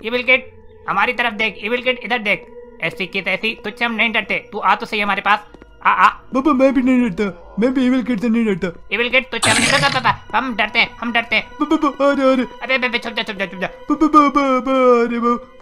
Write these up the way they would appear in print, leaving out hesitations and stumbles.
Evil kid हमारी तरफ देख, इविल किड इधर देख। ऐसी की तैसी तुझसे हम नहीं डरते, तू आ तो सही हमारे पास। आ बाबा मैं भी नहीं डरता, मैं भी इविल किड से नहीं डरता। इविल किड तुझसे हम नहीं डरता पापा, हम डरते हैं, हम डरते हैं। बाबा अरे अरे अबे अबे छुप जा छुप जा छुप जा। बाबा अरे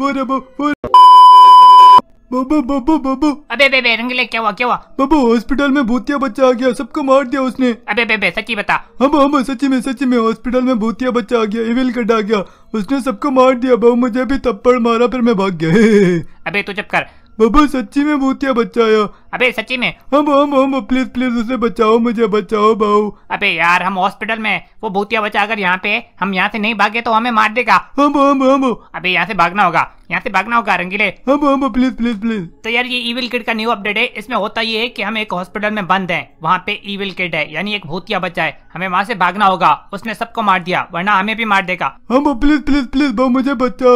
बाबा बाबा बाबा अबे अबे अबे रंगीले क्या हुआ क्या हुआ? बाबा हॉस्पिटल में भूतिया बच्चा आ गया, सबको मार दिया उसने। अबे अबे अबे सच्ची बता। हम सच्ची में हॉस्पिटल में भूतिया बच्चा आ गया, इविल किड आ गया, उसने सबको मार दिया। बाबू मुझे भी थप्पड़ मारा, फिर मैं भाग गया। अबे तू चुप कर। बाबा सच्ची में भूतिया बच्चा आया। अबे सच्ची में? हम प्लीज प्लीज उसे बचाओ, मुझे बचाओ बाबू। अबे यार हम हॉस्पिटल में, वो भूतिया बच्चा अगर यहाँ पे हम यहाँ से नहीं भागे तो हमें मार देगा। हम अबे यहाँ से भागना होगा, यहाँ से भागना होगा रंगीले। हम प्लीज प्लीज प्लीज। तो यार ये इविल किड का न्यू अपडेट है। इसमें होता ये है कि हम एक हॉस्पिटल में बंद हैं, वहाँ पे इविल किड है यानी एक भूतिया बच्चा है, हमें वहाँ से भागना होगा। उसने सबको मार दिया वरना हमें भी मार देगा। हम प्लीज प्लीज प्लीज बाबू मुझे बचाओ।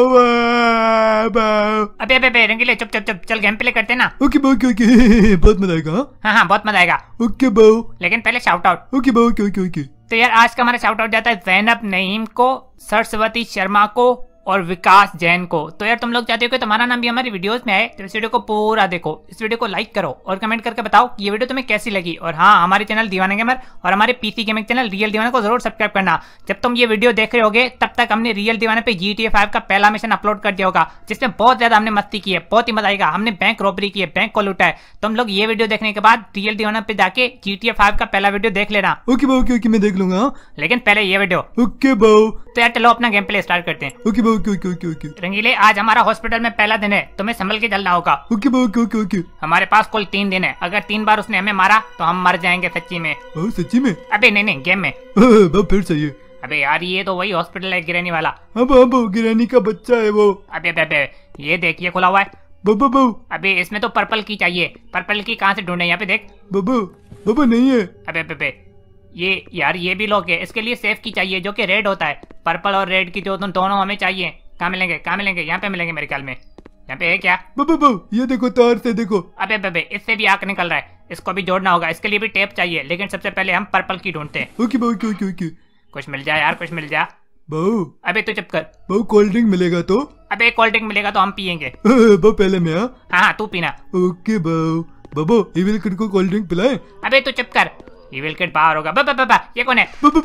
अबे अबे रंगीले चुप चुप चुप, चल गेम प्ले करते ना। ओके बाबू ओके बहुत मजा आएगा। हाँ बहुत मजा आएगा। ओके बाबू लेकिन पहले शाउट आउट। ओके बाबू ओके ओके। तो यार आज का हमारा शाउट आउट जाता है जैनब नईम को, सरस्वती शर्मा को और विकास जैन को। तो यार तुम लोग चाहते हो कि तुम्हारा नाम भी हमारी वीडियोस में आए तो इस वीडियो को पूरा देखो, इस वीडियो को लाइक करो और कमेंट करके बताओ कि ये वीडियो तुम्हें कैसी लगी। और हाँ हमारे चैनल दीवाना गेमर और हमारे पीसी गेमिंग चैनल रियल दीवाना को जरूर सब्सक्राइब करना। जब तुम ये वीडियो देख रहे होगे तब तक हमने रियल दीवाना पे GTA 5 का पहला मिशन अपलोड कर दिया होगा, जिसमें बहुत ज्यादा हमने मस्ती की है, बहुत ही मजा आएगा। हमने बैंक रॉबरी की है, बैंक को लूटा है। तुम लोग ये वीडियो देखने के बाद रियल दीवाना पे जाके GTA 5 का पहला वीडियो देख लेना। ओके बाबू ओके मैं देख लूंगा, लेकिन पहले ये वीडियो। ओके बाबू। तो यार चलो अपना गेम प्ले स्टार्ट करते हैं। ओके बाबू ओके ओके ओके। रंगीले आज हमारा हॉस्पिटल में पहला दिन है, तुम्हें संभल के चलना होगा। ओके बाबू ओके ओके। हमारे पास कुल 3 दिन है, अगर 3 बार उसने हमें मारा तो हम मर जाएंगे सच्ची में। सच्ची में? अबे नहीं गेम में। बाबू फिर सही है। अबे यार ये तो वही हॉस्पिटल है गिरानी वाला। अब गिरानी का बच्चा है वो। अबे अबे ये देख ये खुला हुआ है। बाबू अबे इसमें तो पर्पल की चाहिए, पर्पल की कहाँ से ढूंढे? यहाँ पे देख। बाबू नहीं है। अबे ये यार ये भी लॉक है, इसके लिए सेफ की चाहिए जो कि रेड होता है। पर्पल और रेड की जो दोनों हमें चाहिए। कहाँ मिलेंगे? यहाँ पे मिलेंगे मेरे ख्याल में। यहाँ पे है क्या? बाबू ये देखो तार से देखो। अबे इससे भी आग निकल रहा है, इसको भी जोड़ना होगा, इसके लिए भी टेप चाहिए। लेकिन सबसे पहले हम पर्पल की ढूंढते हैं। ओके बाबू ओके ओके। कुछ मिल जाए यार, कुछ मिल जा। बाबू अबे तू चुप कर। बाबू कोल्ड ड्रिंक मिलेगा तो? अबे कोल्ड ड्रिंक मिलेगा तो हम पियेंगे। बाबू पहले मैं। हाँ तू पीना। ओके बाबू इविल किड को कोल्ड ड्रिंक पिलाए। अबे तू चुप कर, इविल किड बाहर होगा। बाबा ये कौन है?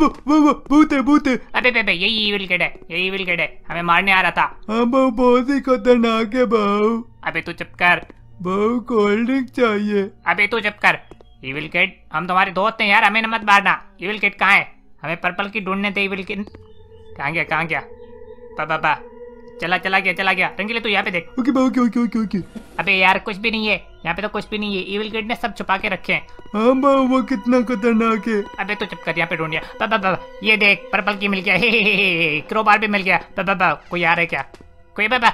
भूत है। अबे यही इविल किड है, हमें मारने आ रहा था। हाँ बाबू बहुत ही खतरनाक है बाबू। अबे तू चुप कर। बाबू कोल्ड ड्रिंक चाहिए। अबे तू चुप कर। इविल किड हम तुम्हारे दोस्त हैं यार, हमें मत मारना। इविल किड कहाँ है? हमें पर्पल की ढूंढने थे। इविल किड कहाँ गया? बाबा चला गया। रंगीले तू यहाँ पे देख। ओके बाबू ओके। अबे यार कुछ भी नहीं है यहाँ पे, तो कुछ भी नहीं है। इविल किड ने सब छुपा के रखे हैं। हाँ बाबू वो कितना खतरनाक है। अबे तू चुप कर, यहाँ पे ढूंढिया। बाबा ये देख पर्पल की मिल गया। हे क्रोबार भी मिल गया। बाबा कोई आ रहा है क्या? कोई? बाबा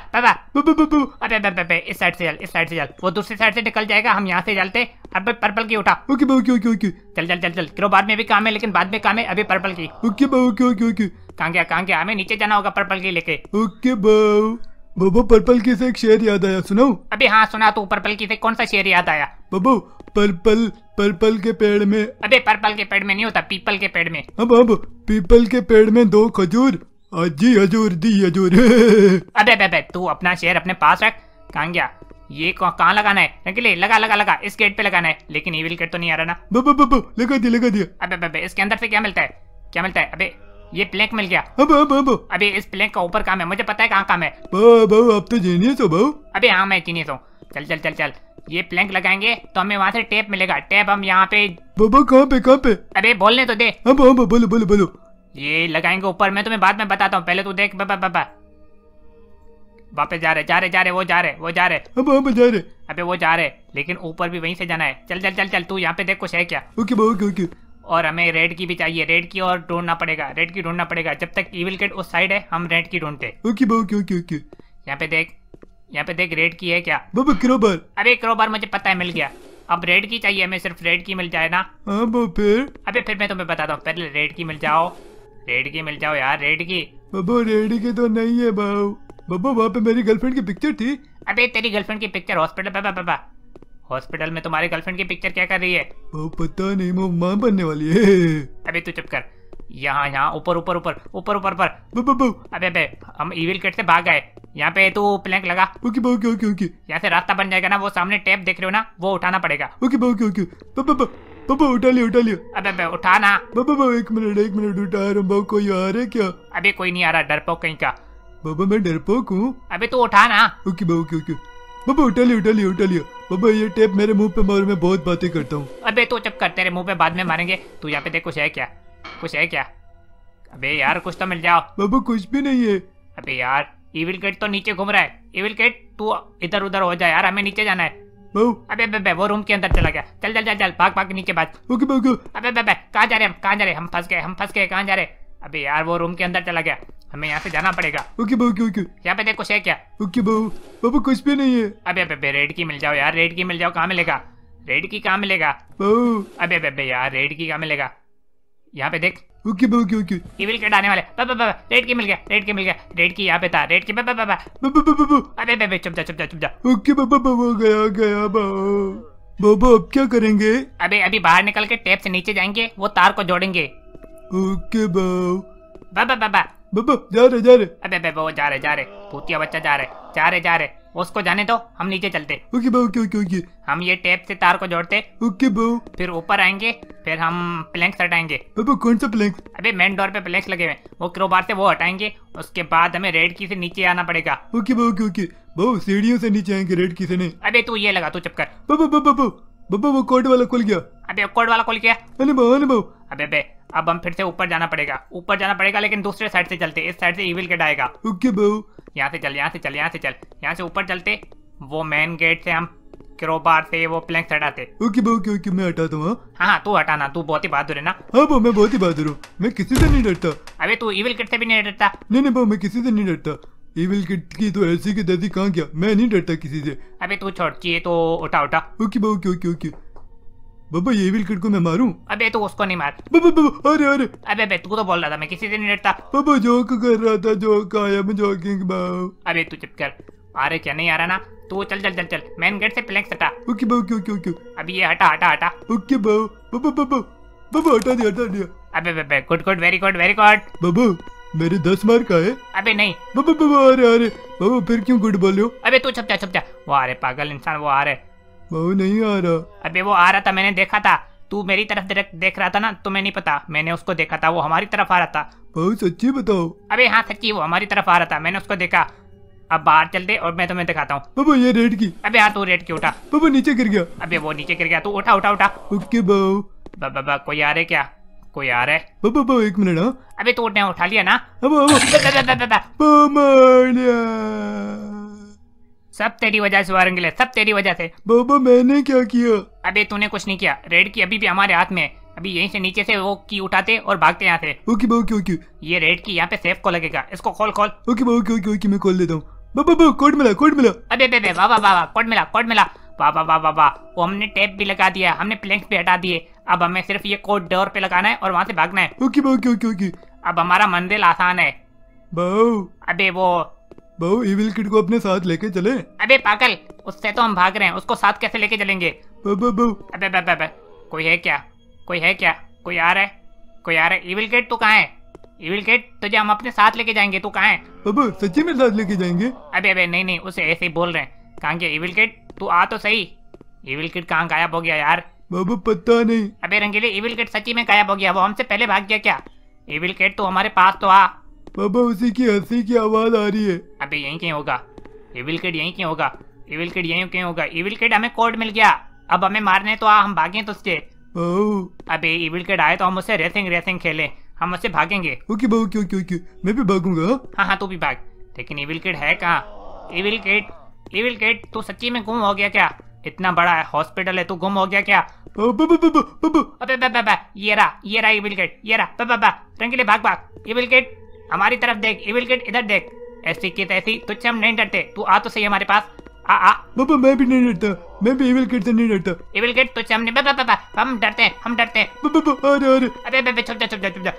अबे इस साइड से चल, वो दूसरी साइड से निकल जाएगा, हम यहाँ से चलते। अबे पर्पल की उठा। ओके बाबू ओके। चल क्रोबार में भी काम है लेकिन बाद में काम है, अभी पर्पल की। ओके बाबू ओके। कहाँ गया? हमें नीचे जाना होगा पर्पल की लेके। ओके बाबू पर्पल की से एक शेर याद आया, सुनाओ? अबे हाँ सुना तू। पर्पल की से कौन सा शेर याद आया? बाबू पर्पल के पेड़ में। अबे पर्पल के पेड़ में नहीं होता, पीपल के पेड़ में। अब पीपल के पेड़ में 2 खजूर, जी हजूर दी हजूर। अबे तू अपना शेर अपने पास रख। कहाँ गया? ये कहाँ लगाना है? रंगीले लगा, इस गेट पे लगाना है। लेकिन इविल किड तो नहीं आ रहा ना। बाबू लगा दिया। अबे इसके अंदर से क्या मिलता है? अबे ये प्लैंक मिल गया। अब अबे इस प्लैंक का ऊपर काम है, मुझे पता है कहाँ काम है। बाबू आप तो जीनियस हो बाबू। अबे हाँ मैं जीनियस हूँ। चल ये प्लैंक लगाएंगे तो हमें वहाँ से टेप मिलेगा। टेप हम यहाँ पे। बाबू कहाँ पे? अबे बोलने तो दे। अब बोलो। ये लगाएंगे ऊपर, मैं तुम्हें बाद में बताता हूँ, पहले तू देख। बाबा वापस जा रहे वो जा रहे। अब जा रहे। अबे वो जा रहे लेकिन ऊपर भी वहीं से जाना है। चल तू यहाँ पे देख कुछ है क्या। ओके बाबू ओके। और हमें रेड की भी चाहिए, रेड की और ढूंढना पड़ेगा। जब तक इविल किड उस साइड है हम रेड की ढूंढते। ओके बाबू ओके। यहाँ पे देख रेड की है क्या? बाबू क्रोबार। अबे क्रोबार मुझे पता है मिल गया। अब रेड की चाहिए हमें, सिर्फ रेड की मिल जाए ना। हाँ बाबू फिर? अबे फिर मैं तुम्हें बताता हूँ, पहले रेड की मिल जाओ यार। रेड की बाबू रेड की तो नहीं है बाबू वहाँ पे मेरी गर्लफ्रेंड की पिक्चर थी। अबे तेरी गर्लफ्रेंड की पिक्चर हॉस्पिटल? बाबा हॉस्पिटल में तुम्हारी गर्लफ्रेंड की पिक्चर क्या कर रही है? वो पता नहीं, वो माँ बनने वाली है। अबे तू चुप कर। यहाँ यहाँ ऊपर ऊपर ऊपर ऊपर ऊपर ऊपर। बाबू अबे हम इविल किड से भाग गए। यहाँ पे तू प्लैंक लगा। ओके बाबू ओके ओके। यहाँ से रास्ता बन जाएगा ना, वो सामने टेप देख रहे हो ना, वो उठाना पड़ेगा। ओके बाबू ओके। बाबा उठा लिया। अबे उठा ना। बाबा एक मिनट उठा रहा हूँ। बाबू कोई आ रहा है क्या? अभी कोई नहीं आ रहा, डरपोक कहीं का। बाबा मैं डरपोक हूँ। अबे तू उठा ना। ओके बाबू ओके। बाबा उठा लिया। बाबा ये टेप मेरे मुंह पे मारो, मैं बहुत बातें करता हूँ। अबे तू चुप कर, तेरे मुंह पे बाद में मारेंगे। तू यहाँ पे देख, कुछ है क्या? अबे यार कुछ तो मिल जाओ। बाबा कुछ भी नहीं है। अबे यार इविल किड तो नीचे घूम रहा है। इविल किड तू इधर उधर हो जा यार, हमें नीचे जाना है। बाबू अबे वो रूम के अंदर चला गया। चल भाग नीचे भाग। ओके बाबू। अबे कहाँ जा रहे? हम फंस गए। कहाँ जा रहे? अबे यार वो रूम के अंदर चला गया, हमें यहाँ से जाना पड़ेगा। ओके बाबू ओके। यहाँ पे देख, कुछ है क्या? ओके बाबू कुछ भी नहीं है। अबे रेड की मिल जाओ यार, रेड की मिल जाओ। कहाँ मिलेगा रेड की? कहाँ मिलेगा? अबे यार रेड की कहाँ मिलेगा? यहाँ पे देख। ओके बाबू ओके। इविल किड आने वाले। रेड की मिल गया। रेड की यहाँ पे था। रेड की बाबू अबे चुप जा। ओके बाबा वो गया बाबा अब क्या करेंगे? अभी बाहर निकल के टेप से नीचे जाएंगे, वो तार को जोड़ेंगे। ओके बाबा जा रहे। अबे वो जा रहे भूतिया बच्चा जा रहे। उसको जाने दो, हम नीचे चलते। ओके बाबू ओके। हम ये टेप से तार को जोड़ते। ओके बाबू। फिर ऊपर आएंगे, फिर हम प्लैंक्स हटाएंगे। बाबा कौन सा प्लैंक? अबे मेन डोर पे प्लैंक्स लगे हुए, वो क्रोबार से वो हटाएंगे। उसके बाद हमें रेड की से नीचे आना पड़ेगा। ओके बाबू सीढ़ियों से नीचे आएंगे, रेड की से नहीं। अबे तू ये लगा, तू चुप कर। बाबा वो कोड वाला खुल गया। अबे कोड वाला खुल गया। अरे बाबू अबे अब हम फिर से ऊपर जाना पड़ेगा, लेकिन दूसरे साइड से चलते। इस साइड से इविल किड आएगा। ओके बाबू यहाँ से चल। यहाँ से ऊपर चलते, वो मेन गेट से हम क्रोबार से वो प्लैंक्स हटाते। ओके बाबू ओके मैं हटाता हूँ। हाँ तू हटाना, तू बहुत ही बहादुर है ना। हाँ बाबू मैं बहुत ही बहादुर हूँ, मैं किसी से नहीं डरता। अबे तू इविल किड से भी नहीं डरता? नहीं बाबू मैं किसी से नहीं डरता। इविल किड की तो ऐसी की तैसी कहाँ गया, मैं नहीं डरता किसी से। अबे तू छोड़, चाहिए तो उठा। ओके बाबू ओके। बाबा ये इविल किड को मैं मारूं? अबे तू उसको नहीं मार। बाबा अरे अबे तू तो बोल रहा था मैं किसी से नहीं डरता। बाबा जोक कर रहा था, जोक आया मैं जोकिंग बाबू। अबे तू चुप कर, आ रहे क्या? नहीं आ रहा ना? तू चल मेन गेट से प्लैंक्स हटा। ओके बाबू ओके। अभी ये हटा। ओके बाबू हटा दिया। अबे गुड वेरी गुड। बाबू मेरे 10 मार्क का है। अबे नहीं बाबा अरे बाबू फिर क्यों गुड बोले हो? अबे तू छुप जा। वो आ रहे पागल इंसान, वो आ रहे। बाबू नहीं आ रहा। अबे वो आ रहा था, मैंने देखा था। तू मेरी तरफ देख रहा था ना, तुम्हें नहीं पता। मैंने उसको देखा था, वो हमारी तरफ आ रहा था। बाबू सच्ची बताओ। अबे हाँ सच्ची, वो हमारी तरफ आ रहा था, मैंने उसको देखा। अब बाहर चलते और मैं तुम्हें दिखाता हूँ। बाबा ये रेड की। अबे हाँ तू रेड की उठा। बाबा नीचे गिर गया। अबे वो नीचे गिर गया, तू उठा। ओके बाबू। बाबा कोई आ रहे क्या? कोई आ रहा है? बाबा एक मिनट। हाँ अबे तू उठा लिया ना? सब तेरी वजह से वारंगले, सब तेरी वजह से। बाबा मैंने क्या किया? अबे तूने कुछ नहीं किया, रेड की अभी भी हमारे हाथ में है। अभी यहीं से नीचे से वो की उठाते और भागते यहाँ से। ओके। ये रेड की यहाँ पे सेफ को लगेगा, इसको खोल। ओके मैं खोल देता हूँ। बाबा कोड मिला। अबे वाह कोड मिला। वाह वो हमने टेप भी लगा दिया, हमने प्लैंक्स भी हटा दिए। अब हमें सिर्फ ये कोड डोर पे लगाना है और वहाँ से भागना है। ओके। अब हमारा मंजिल आसान है। अबे वो बाबू इविल किड को अपने साथ लेके चले। अबे पागल, उससे तो हम भाग रहे हैं, उसको साथ कैसे लेके चलेंगे? अबे कोई है क्या? कोई आ रहा है? इविल किड तू कहाँ है? इविल किड तुझे हम अपने साथ लेके जाएंगे, तू कहाँ है? बाबू सच्ची में साथ लेके जाएंगे? अबे नहीं, उसे ऐसे ही बोल रहे हैं। कहाँ गया इविल किड? तू आ तो सही। इविल किड कहाँ गायब हो गया यार? बाबू पता नहीं। अबे रंगीले, इविल किड सच्ची में गायब हो गया, वो हमसे पहले भाग गया क्या? इविल किड तू हमारे पास तो आ। बाबा उसी की हंसी की आवाज आ रही है। अबे यहीं कहीं होगा इविल किड, यहीं कहीं होगा। इविल किड हमें कोड मिल गया, अब हमें मारने तो आ, हम भागें तुझसे। अबे इविल किड आए तो हम उससे रेसिंग खेलें, हम उससे भागेंगे। ओके बाबू क्यों मैं भी भागूंगा। हाँ तू भी भाग, लेकिन इविल किड है कहाँ? इविल किड तू सच्ची में गुम हो गया क्या? इतना बड़ा हॉस्पिटल है, तू गुम हो गया क्या? अबे ये रहा इविल किड, ये रहा। रंगीले भाग। इविल किड हमारी तरफ देख, इविल किड इधर देख। ऐसी की तैसी, तुझसे हम नहीं डरते, तू आ तो सही हमारे पास। आ बाबा मैं भी नहीं डरता, मैं भी इविल किड से नहीं डरता। इविल किड तुझसे हम डरते हैं। अरे अबे छुप जा।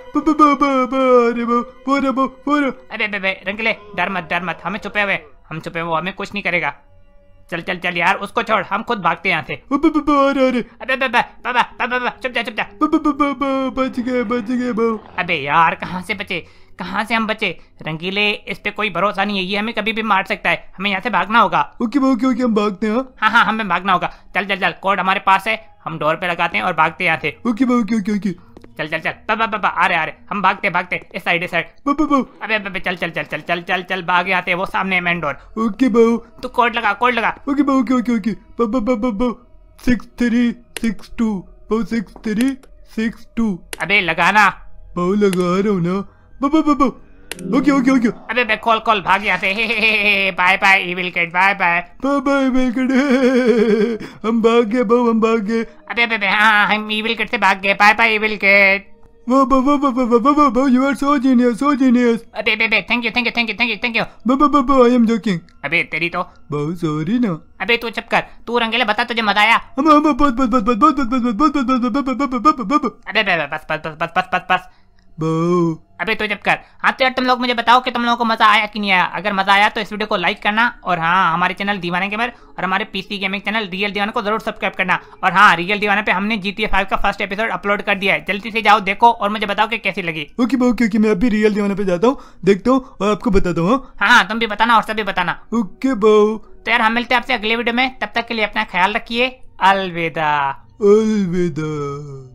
अबे रंगीले डर मत, हमें छुपे हुए, हमें कुछ नहीं करेगा। चल चल चल यार, उसको छोड़, हम खुद भागते हैं यहाँ से। अरे अबे बाबा चुप जा चुप जा। बच गए बहू। अबे यार कहाँ से बचे, कहाँ से हम बचे? रंगीले, इस पे कोई भरोसा नहीं है, ये हमें कभी भी मार सकता है, हमें यहाँ से भागना होगा। ओके बहू, ओके हम भागते हैं। हाँ हमें भागना होगा। चल चल चल, कोड हमारे पास है, हम डोर पे लगाते हैं और भागते हैं यहाँ से। ओके बहू, ओके चल चल चल, बाबा आ रहे हम भागते इस साइड अबे चल चल चल चल चल चल चल भागे आते हैं, वो सामने मेन डोर। ओके बहू, तू कोड लगा। ओके बहू, ओके 6362 बहू 6362। अबे लगाना। बहू लगा रहा हूँ ना बहू। ओके अबे खोल भाग यहाँ से। Bye bye evil kid, bye evil kid. हम भाग गए बहू, हम भाग गए। अबे हाँ, हम इविल किड से भाग गए। Bye evil kid. बहू यू आर सो जीनियस। अबे थैंक यू। बहू आई एम जोकिंग। अबे तेरी तो। बहू सॉरी ना। अबे तू चुप कर, तू रंगीले बता तुझे मजा आया? हम अबे बस बहू। अबे तो जब कर। हाँ तो यार तुम लोग मुझे बताओ कि तुम लोगों को मजा आया कि नहीं आया। अगर मजा आया तो इस वीडियो को लाइक करना, और हाँ हमारे चैनल दीवाना गेमर और हमारे पीसी गेमिंग चैनल रियल दीवाना को जरूर सब्सक्राइब करना। और हाँ, रियल दीवाना पे हमने GTA 5 का फर्स्ट एपिसोड अपलोड कर दिया है, जल्दी से जाओ देखो और मुझे बताओ कि कैसी लगी। ओके बहू, क्योंकि मैं अभी रियल दीवाना पे जाता हूँ, देखता हूँ और आपको बताता हूँ। हाँ तुम भी बताना और सभी बताना। ओके बहू। तो यार हम मिलते हैं आपसे अगले वीडियो में, तब तक के लिए अपना ख्याल रखिए। अलविदा।